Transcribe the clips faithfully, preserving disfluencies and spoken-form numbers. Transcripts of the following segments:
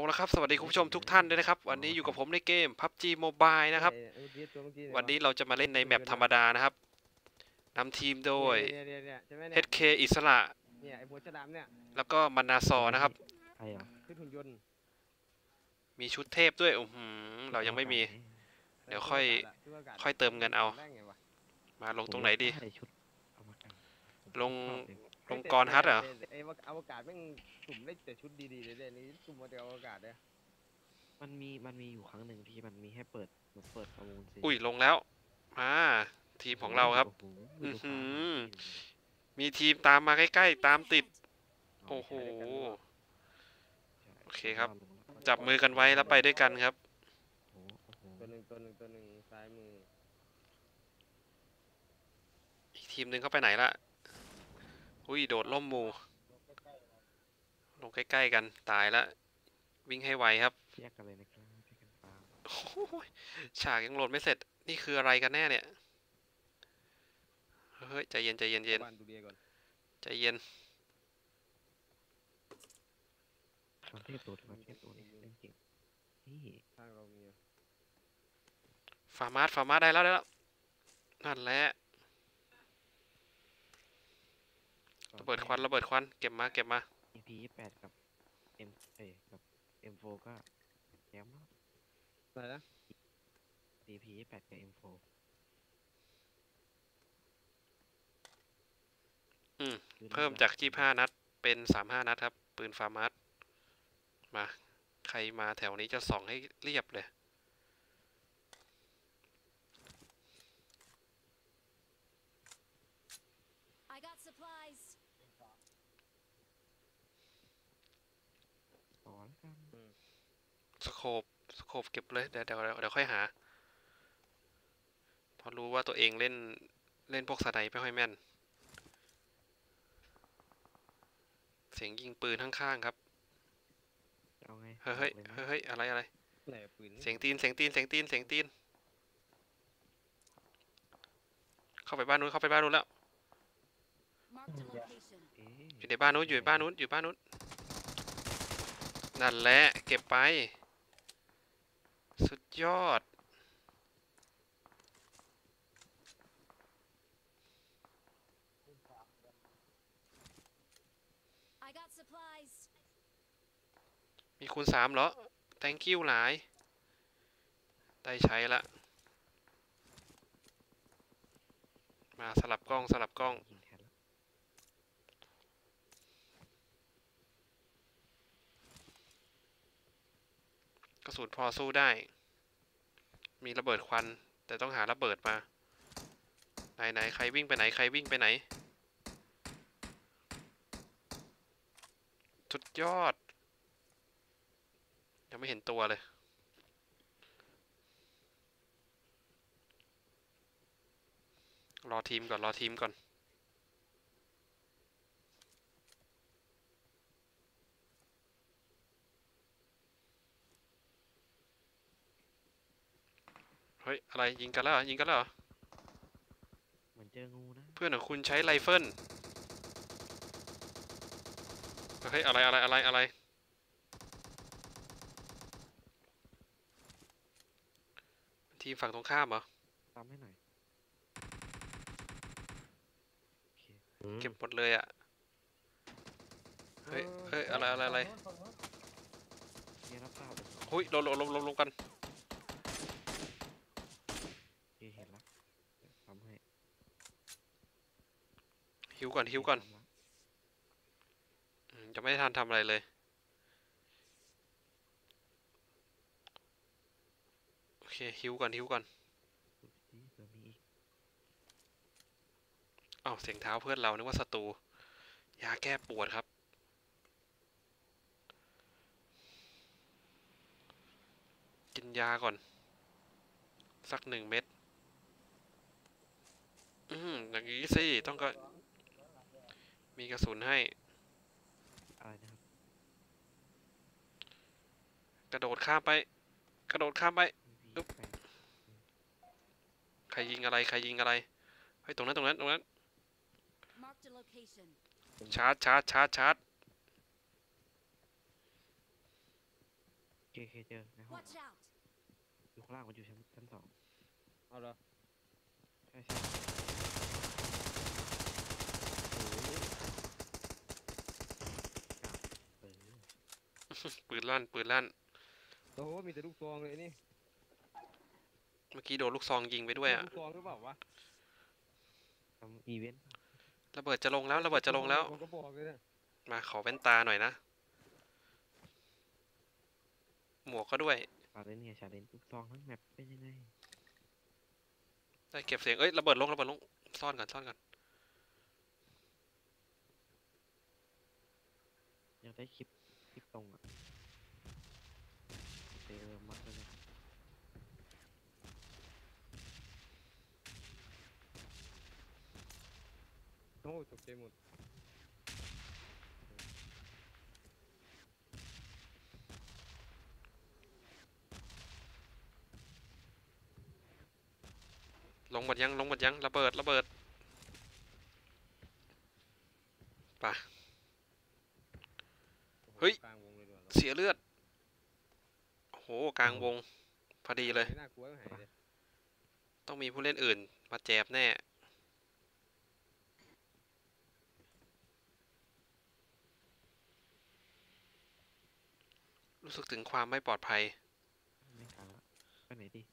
ละครับสวัสดีคุณผู้ชมทุกท่านด้วยนะครับวันนี้อยู่กับผมในเกม พับจี Mobile นะครับวันนี้เราจะมาเล่นในแมปธรรมดานะครับนำทีมโดย เอช เค อิสระเนี่ยไอ้หัวฉลามเนี่ยแล้วก็มานาซอนะครับใช่เหรอชุดหุ่นยนต์มีชุดเทพด้วยอือหือเรายังไม่มีเดี๋ยวค่อยค่อยเติมเงินเอามาลงตรงไหนดีชุดอวกาศลงชอบเลยลงกรฮัทเหรอไอ้อวกาศแม่งสุ่มได้แต่ชุดดีๆเลยเนี่ยนี่สุ่มมาแต่อวกาศเลยมันมีมันมีอยู่ครั้งหนึ่งที่มันมีให้เปิดเปิดประมูลสิอุ้ยลงแล้วมาทีมของเราครับโอ้โหอื้อหือดูฟ้ามีทีมตามมาใกล้ๆตามติดโอ้โหโอเคครับจับมือกันไว้แล้วไปด้วยกันครับโอ้โหตัวหนึ่งตัวหนึ่งตัวหนึ่งซ้ายมืออีกทีมหนึ่งเขาไปไหนละอุ้ยโดดล่มหมู่ลงใกล้ๆกันตายละวิ่งให้ไวครับแยกกันเลยนะครับแยกกันฟาร์มโอ้ยฉากยังโหลดไม่เสร็จนี่คืออะไรกันแน่เนี่ยเฮ้ยใจเย็นใจเย็นเย็นบ้านดูเดียก่อนใจเย็นความเทพตัวความเทพตัวนี่เล่นเก่งนี่ข้างเรามีฟาร์มาสฟาร์มาสได้แล้วได้แล้วนั่นแหละระเบิดควันระเบิดควันเก็บมาเก็บมาอี พี ยี่สิบแปดกับ M เอ้กับ เอ็ม โฟร์ ก็แย้มมากอะไรนะอี พี ยี่สิบแปดกับ เอ็ม โฟร์อืมเพิ่มจากยี่สิบห้านัดเป็นสามสิบห้านัดครับปืนฟาร์มาสมาใครมาแถวนี้จะส่องให้เรียบเลย I got supplies. ต่อแล้วกันสโคปสโคปเก็บเลยเดี๋ยวเดี๋ยวเดี๋ยวค่อยหาพอรู้ว่าตัวเองเล่นเล่นพวกสไนไม่ค่อยแม่นเสียงยิงปืนข้างๆครับเอาไงเฮ้ยเฮ้ยเฮ้ยอะไรอะไรไหนปืนเสียงตีนเสียงตีนเสียงตีนเสียงตีนเข้าไปบ้านนู้นเข้าไปบ้านนู้นแล้ว Marked a location. เอ๊ะอยู่ในบ้านนู้นอยู่ในบ้านนู้นอยู่บ้านนู้นนั่นแหละเก็บไปสุดยอด I got supplies. มีคูณสามเหรอ thank you หลายได้ใช้ละมาสลับกล้องสลับกล้องยิงแทนแล้วกระสุนพอสู้ได้ มีระเบิดควันแต่ต้องหาระเบิดมาไหนไหนใครวิ่งไปไหนใครวิ่งไปไหนสุดยอดยังไม่เห็นตัวเลยรอทีมก่อนรอทีมก่อนเฮ้ยอะไรยิงกันแล้วเหรอยิงกันแล้วเหรอเหมือนเจองูนะเพื่อนของคุณใช้ไรเฟิลเฮ้ยอะไรอะไรอะไรอะไรทีมฝั่งตรงข้ามเหรอตามให้หน่อยโอเคเก็บหมดเลยอ่ะเฮ้ยเฮ้ยอะไรอะไรอะไรเนี่ยรับทราบเลยหุ้ยลงลงลงลงลงกันโอเคเห็นแล้วเดี๋ยวทำให้หิวก่อนหิวก่อนทำละอืมจะไม่ได้ทันทำอะไรเลยโอเคหิวก่อนหิวก่อนดูสิเผื่อมีอีกอ้าวเสียงเท้าเพื่อนเรานึกว่าศัตรูยาแก้ปวดครับกินยาก่อนสักหนึ่งเม็ดอืมอย่างนี้สิต้องก็มีกระสุนให้อะไรนะครับกระโดดข้ามไปกระโดดข้ามไปอี พี ยี่สิบแปดใครยิงอะไรใครยิงอะไรเฮ้ยตรงนั้นตรงนั้นตรงนั้น Marked a location. ชาร์จชาร์จชาร์จชาร์จเคเคเจอในห้อง Watch out! อยู่ข้างล่างมันอยู่ชั้นชั้นสองเอาเหรอใช่ใช่โอ้ยเออปืนลั่นปืนลั่นโอ้โหมีแต่ลูกซองเลยนี่เมื่อกี้โดนลูกซองยิงไปด้วยอะลูกซองหรือเปล่าวะทำอีเวนต์ระเบิดจะลงแล้วระเบิดจะลงแล้วผมก็บอกเลยนะมาขอแว่นตาหน่อยนะ หมวกก็ด้วยชาเลนจ์ไงชาเลนจ์ลูกซองทั้งแมปเป็นยังไงได้เก็บเสียงเอ้ยระเบิดลงระเบิดลงซ่อนก่อนซ่อนก่อนอยากได้คลิปคลิปตรงอ่ะเจอมัดเลยโอ้ตกใจหมดลงหมดยังลงหมดยังระเบิดระเบิดไปะโอ้โหเฮ้ยกลางวงเลยดีกว่าเสียเลือดโอ้โหกลางวงพอดีเลยไม่น่ากลัวก็หายเลยต้องมีผู้เล่นอื่นมาแจบแน่ รู้สึกถึงความไม่ปลอดภัยไม่ทันละไปไหนดี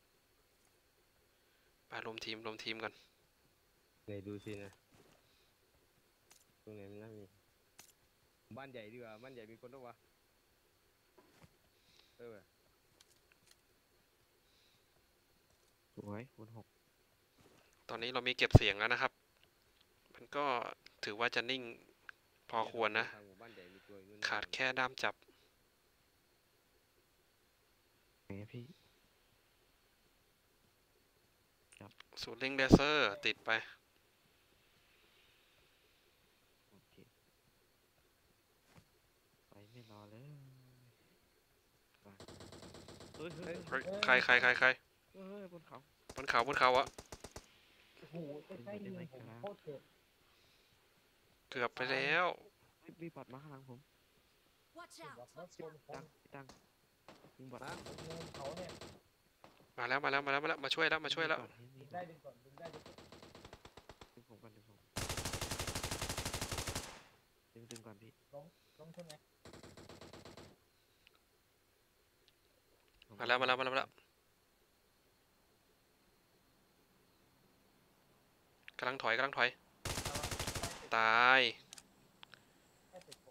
ไปรวมทีมรวมทีมกันไหนดูสินะตรงไหนมันน่ามีบ้านใหญ่ดีกว่าบ้านใหญ่มีคนด้วยวะเออสวยคูณหกตอนนี้เรามีเก็บเสียงแล้วนะครับ มันก็ถือว่าจะนิ่งพอควรนะทางหมู่บ้านใหญ่มีตัวอยู่นู่นขาดแค่ด้ามจับไงพี่สูตรเล็งเลเซอร์ติดไปโอเคไปไม่รอเลยไปเฮ้ยเฮ้ยเฮ้ยใครใครใครใครเฮ้ยบนเขาบนเขาบนเขาอะโอ้โหใกล้ๆยิงผมโคตรเจ็บเกือบไปแล้วเฮ้ยมีบอดมาข้างหลังผม Watch แบบ out! ว่าชนผตั้มงพี่ตั้งยิงบอดฮะผมเงินเขาเนี่ยมาแล้วมาแล้วมาแล้วมาแล้วมาช่วยแล้วมาช่วยแล้วดึงดึงได้ได้ดึงก่อนดึงได้ดึงก่อนดึงผมก่อนดึงผมดึงดึงก่อนพี่ล้มล้มใช่ไหมผมาแล้วมาแล้วมาแล้วมาแล้วกำลังถอยกำลังถอย ตายแค่ติดผม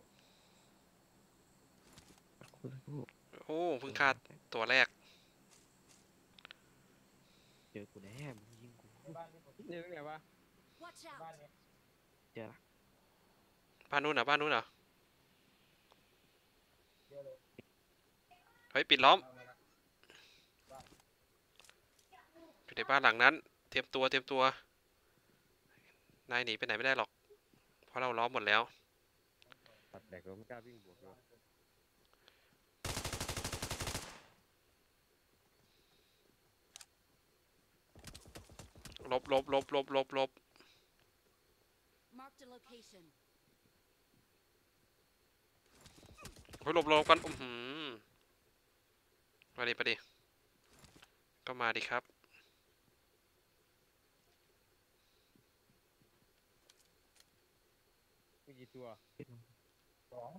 คุณผู้โอ้เพิ่งฆ่าตัวแรกเจอกูแน่มึงยิงกูในบ้านนี่ผมนี่ตรงไหนวะ Watch บ้าน out! เนี่ยเจอละบ้านนู้นเหรอบ้านนู้นเหรอเยอะเลยเฮ้ยปิดล้อมเอาละอยู่ในบ้านหลังนั้น เตรียมตัวเตรียมตัวนายหนีไปไหนไม่ได้หรอก เพราะเราล้อมหมดแล้วตัดแบกเราไม่กล้าวิ่งบวกเลยลบลบลบลบลบลบ Marked a location. เฮ้ยหลบหลบกันอือหือมาดิมาดิก็มาดิครับมีกี่ตัวสอง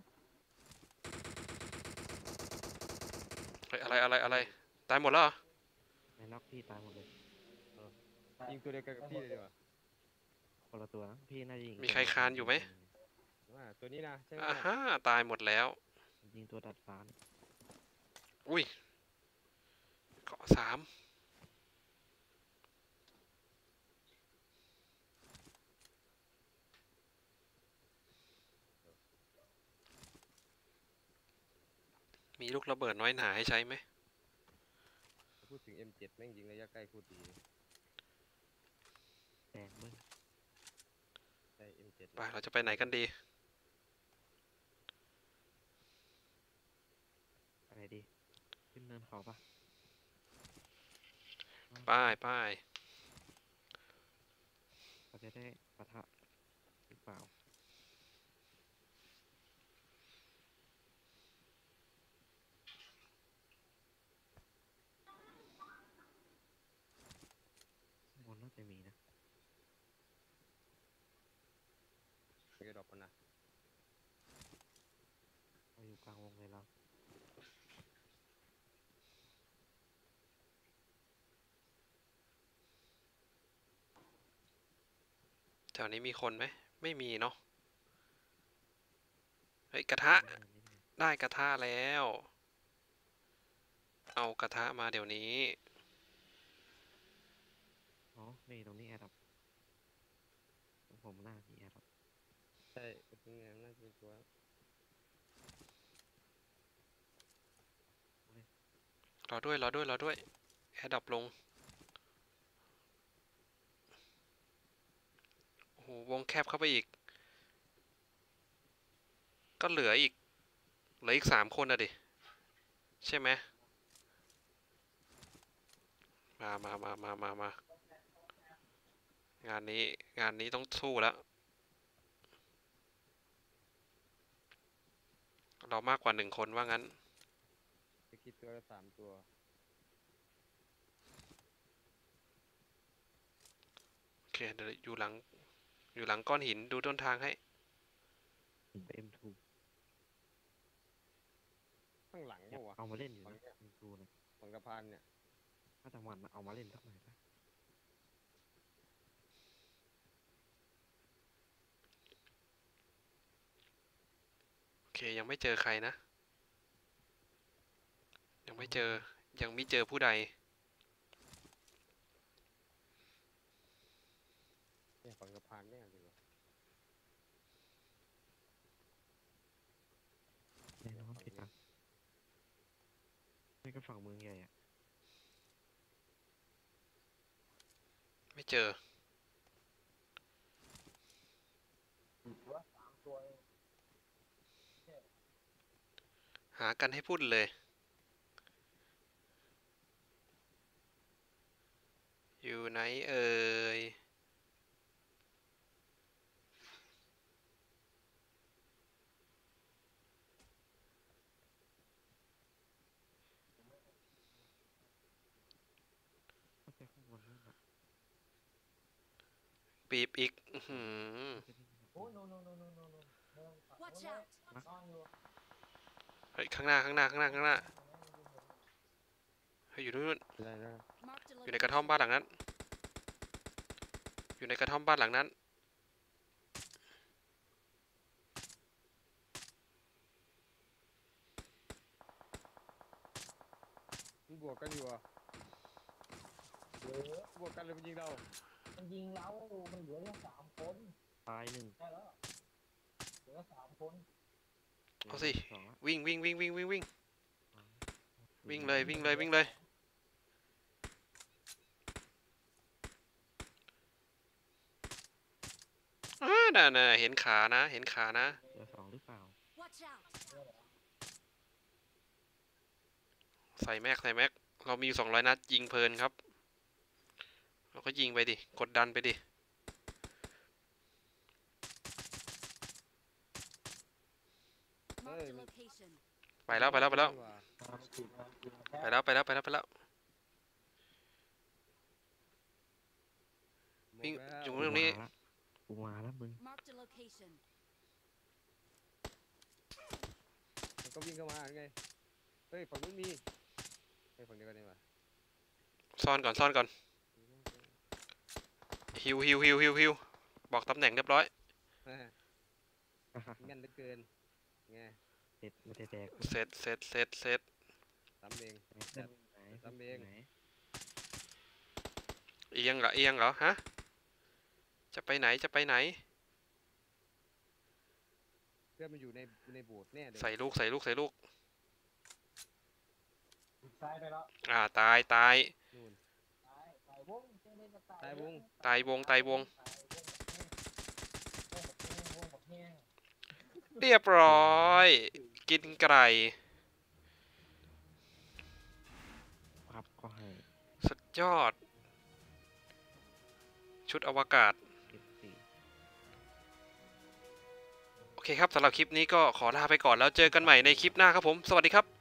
เฮ้ยอะไรอะไรอะไรตายหมดแล้วเหรอในล็อกพี่ตายหมดเลยยิงตัวเดียวกันกับพี่เลยดีกว่าคนละตัวนะพี่น่าจะยิงมีใครคานอยู่ไหมอ่าตัวนี้นะใช่ไหมอ่าฮะตายหมดแล้วยิงตัวดัดฟ้าเนี่ยอุ้ยเกาะสามมีลูกระเบิดน้อยหนาให้ใช้ไหมพูดถึง เอ็ม เจ็ด แม่งยิงระยะใกล้โคตรดีแดงเบิ้งใช่ เอ็ม เจ็ดไปเราจะไปไหนกันดีอะไรดีขึ้นเนินเขาปะป้ายป้ายเขาจะได้ปะทะหรือเปล่าจะมีนะไปกระดอกมันนะเราอยู่กลางวงเลยเราแถวนี้มีคนไหมไม่มีเนาะเฮ้ยกระทะไม่มีไม่มีได้กระทะแล้ว เอากระทะมาเดี๋ยวนี้อ๋อนี่ตรงนี้แอร์ดับผมหน้ามีแอร์ดับใช่ตรงนี้น่าจะเป็นตัวรอด้วยรอด้วยรอด้วยแอร์ดับลงโอ้โหวงแคบเข้าไปอีก ก็เหลืออีกเหลืออีกสามคนอะดิใช่ไหมมามามามามา มางานนี้งานนี้ต้องสู้แล้วเรามากกว่าหนึ่งคนว่างั้นจะคิดตัวละสามตัวโอเคเดี๋ยวอยู่หลังอยู่หลังก้อนหินดูต้นทางให้ผมไป เอ็ม ทูข้างหลังอยากปะวะเอามาเล่นอยู่ฝั่งนะเนี้ยเอ็ม ทู เนี่ยฝั่งสะพานเนี่ยถ้าจังหวัดเอามาเล่นสักหน่อยปะโอเคยังไม่เจอใครนะ ยังไม่เจอยังไม่เจอผู้ใดเนี่ยฝั่งสะพานเนี่ยดีกว่าแน่นอนผิดนะนี่ก็ฝั่งเมืองใหญ่อะไม่เจอตัวสามตัวเองหากันให้พูดเลย อยู่ไหนเอ่ยก็จะข้างบนนั่นแหละปีบอีกอื้อหือจะได้ยินโอ้โนโนโนโนโนโนเดินฝั่ง Watch นู้น out! นอนอยู่เฮ้ยข้างหน้าข้างหน้าข้างหน้าข้างหน้าเฮ้ยอยู่นู่นได้นะ Marked a อยู่ในกระท่อมบ้านหลังนั้น อยู่ในกระท่อมบ้านหลังนั้นมันบวกกันอยู่อ่ะเหลือบวกกันเลยมันยิงเรามันยิงเรา มันเหลือแค่สามคนตายหนึ่งใช่แล้วเหลือสามคนเอาสิสองละวิ่งวิ่งวิ่งวิ่งวิ่งวิ่งสองวิ่งเลยวิ่งเลยวิ่งเลยอ่าน่ะน่ะเห็นขานะ เห็นขานะเหลือสองหรือเปล่า Watch out! ใส่แม็กใส่แม็กเรามีอยู่สองร้อยนัดยิงเพลินครับ เราก็ยิงไปดิ กดดันไปดิ Marked a location. ไปแล้วไปแล้วไปแล้วนี่หาไปแล้วไปแล้วไปแล้วไปแล้ว วิ่งหมดแล้วอยู่กูตรงนี้มาละกูมาแล้วมึง Marked a location. มันก็วิ่งเข้ามาไง เฮ้ยฝั่งนู้นมีเฮ้ยฝั่งเดียวกันนี่หว่าซ่อนก่อนซ่อนก่อนฮิวฮิวฮิวฮิวฮิวบอกตำแหน่งเรียบร้อยแม่แม่นเหลือเกินไงเสร็จไม่ได้แดกเสร็จเสร็จเสร็จเสร็จสามเองไหนเพื่อนไหนทำเองไหนเอียงเหรอเอียงเหรอฮะ จะไปไหนจะไปไหนเพื่อนมันอยู่ในในโบสถ์แน่เลยใส่ลูกใส่ลูกใส่ลูกซ้ายไปแล้วอ่าตายตายนู่นซ้ายซ้ายวงเจ๊เล่นกับตายวงตายวงตายวงวงแบบแห้งเรียบร้อย กินไก่ครับก็ให้สุดยอด ชุดอวกาศเก็บสี่โอเคครับสำหรับคลิปนี้ก็ขอลาไปก่อนแล้วเจอกันใหม่ในคลิปหน้าครับผม สวัสดีครับ